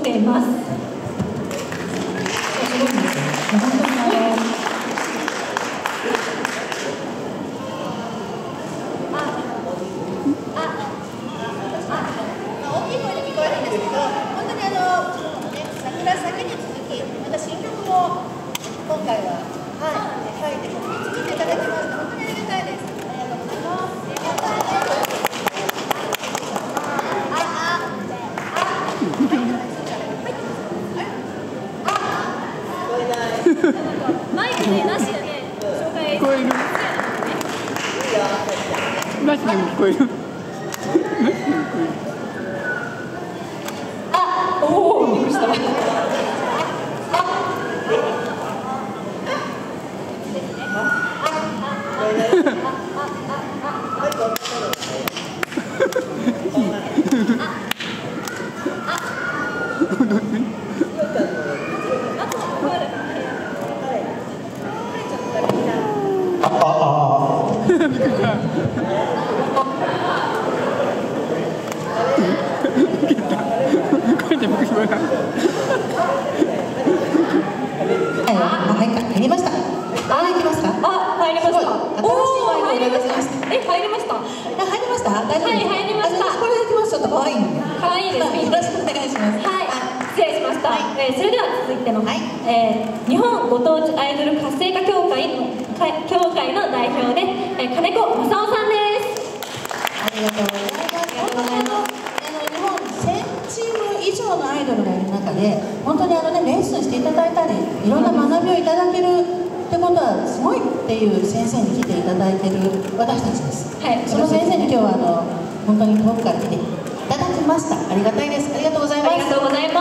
っています。 すごいんですよ。本当に大きい声で聞こえるんですけど、本当に桜咲きに続き、また新曲も今回は書いて作っていただきました。本当にありがたいです。ありがとうございます。 マイクでなしで紹介聞こえる。なしでも聞こえる。 おお、びっくりした。 入りました。入りますか？ 入りました。 新しいマイクを流しました。 入りました。 入りました。大丈夫？ 入りました。 これできます。ちょっと可愛いんで。 可愛いです。 よろしくお願いします。 はい、失礼しました。それでは続いての、日本ご当地アイドル活性化協会の代表で、金子正夫さんです。 ありがとうございます。本当に日本1000チーム以上のアイドルがいる中で、本当にレッスンしていただいたり、いろんな学びをいただけるってことはすごいっていう先生に来ていただいている私たちです。はい、その先生に今日は本当に遠くから来ていただきました。ありがたいです。ありがとうございます。 ありがとうございます。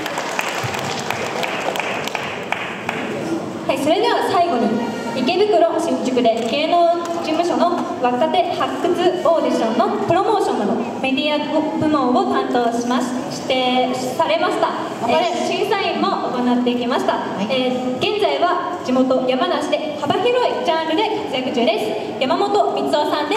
はい、それでは最後に池袋新宿で芸能事務所の若手発掘オーディションのプロモーションなどメディア部門を担当されました。審査員も行っていきました。現在は地元山梨で幅広いジャンルで活躍中です。山本光夫さんです。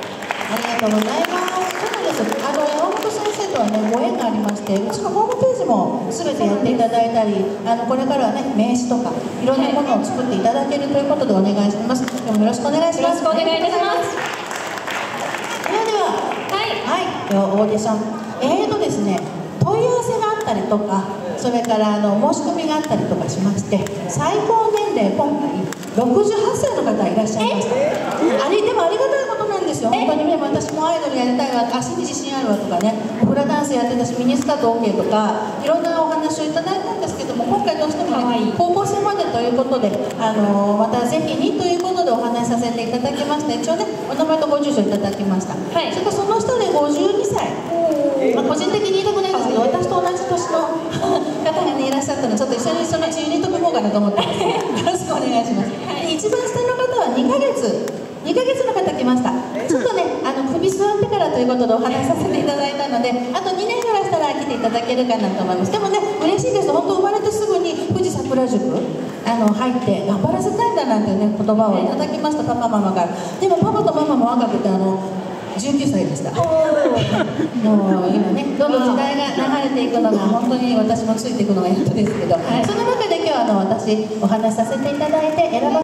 ありがとうございます。そうなんです。山本先生とはね、ご縁がありまして、うちのホームページもすべてやっていただいたり、これからはね、名刺とかいろんなものを作っていただけるということでお願いします。今日もよろしくお願いします。 よろしくお願いいたします。 では、ではオーディション、ですね、問い合わせがあったりとか、それから申し込みがあったりとかしまして、最高年齢今回68歳の方いらっしゃいました。でもありがたいことなんですよ。本当にね、私もアイドルやりたいわ、足に自信あるわとかね、フラダンスやってたしミニスカート OK とかいろんなお話をいただいたんですけども、今回どうしてもね、高校生までということでまたぜひにということでお話しさせていただきまして、一応ねお名前とご住所いただきました。それからその下で52歳、個人的に言いたくないんですけど、私と同じ年の方がねいらっしゃったので、ちょっと一緒にそのうちユニット組もうかなと思ってます。よろしくお願いします。一番下の方は2ヶ月の方来ました。ちょっとね首座ってからということでお話しさせていただいたので、あと2年ぐらいしたら来ていただけるかなと思います。でもね嬉しいです。本当生まれてすぐに富士桜塾入って頑張らせたいんだなんていうね言葉をいただきました、パパママから。でもパパとママも若くて19歳でした。もう今ねどんどん時代が流れていくのが本当に私もついていくのがやっとですけど、その中で今日私お話しさせていただいて選ば